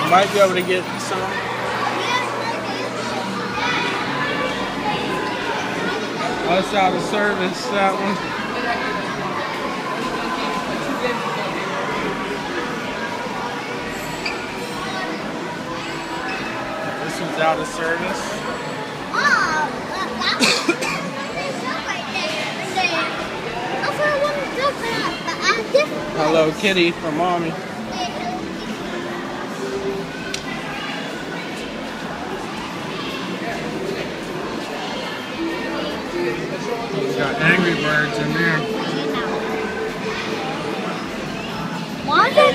Might be able to get some. That's out of service, that one. This one's out of service. Hello Kitty for mommy. He's got Angry Birds in there.